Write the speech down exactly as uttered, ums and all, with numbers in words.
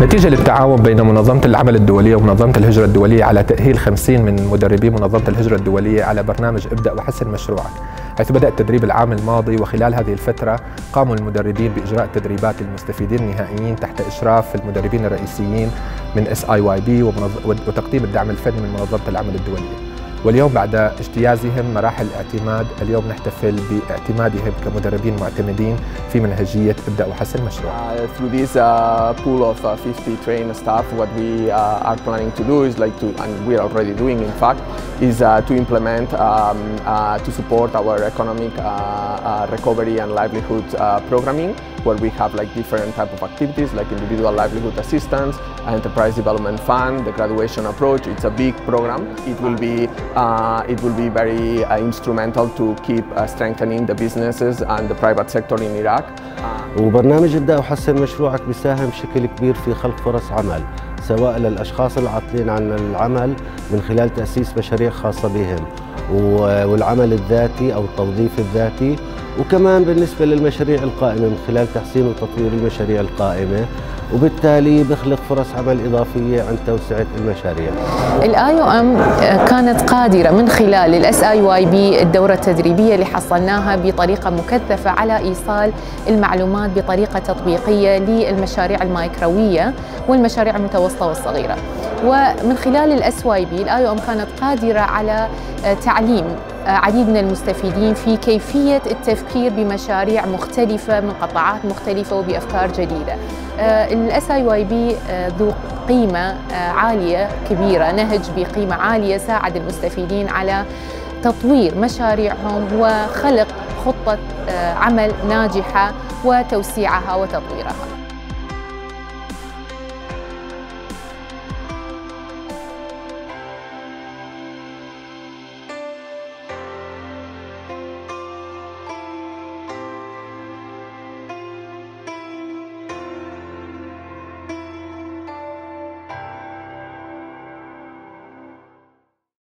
نتيجة للتعاون بين منظمة العمل الدولية ومنظمة الهجرة الدولية على تأهيل خمسين من مدربي منظمة الهجرة الدولية على برنامج ابدأ وحسن مشروعك، حيث بدأ التدريب العام الماضي، وخلال هذه الفترة قاموا المدربين بإجراء تدريبات للمستفيدين النهائيين تحت إشراف المدربين الرئيسيين من إس آي واي بي وتقديم الدعم الفني من منظمة العمل الدولية. واليوم بعد اجتيازهم مراحل الاعتماد، اليوم نحتفل باعتمادهم كمدربين معتمدين في منهجية ابدأ وحسن مشروع. Uh, through this uh, pool of uh, fifty trained staff, what we uh, are planning to do is like to, and we are already doing in fact, is uh, to implement, um, uh, to support our economic uh, uh, recovery and livelihood uh, programming, where we have like different type of activities like individual livelihood assistance, enterprise development fund, the graduation approach. It's a big program. It will be uh, it will be very uh, instrumental to keep uh, strengthening the businesses and the private sector in Iraq. وبرنامج ابدأ وحسن مشروعك بيساهم بشكل كبير في خلق فرص عمل، سواء للأشخاص العاطلين عن العمل من خلال تأسيس مشاريع خاصة بهم، والعمل الذاتي أو التوظيف الذاتي، وكمان بالنسبة للمشاريع القائمة من خلال تحسين وتطوير المشاريع القائمة، وبالتالي بيخلق فرص عمل إضافية عند توسعة المشاريع. الآي أو إم كانت قادرة من خلال الإس آي واي بي الدورة التدريبية اللي حصلناها بطريقة مكثفة على إيصال المعلومات بطريقة تطبيقية للمشاريع المايكروية والمشاريع المتوسطة والصغيرة. ومن خلال الإس واي بي الآي أو إم كانت قادرة على تعليم عديد من المستفيدين في كيفية التفكير بمشاريع مختلفة من قطاعات مختلفة وبأفكار جديدة. الإس آي واي بي ذو قيمة عالية كبيرة، نهج بقيمة عالية ساعد المستفيدين على تطوير مشاريعهم وخلق خطة عمل ناجحة وتوسيعها وتطويرها.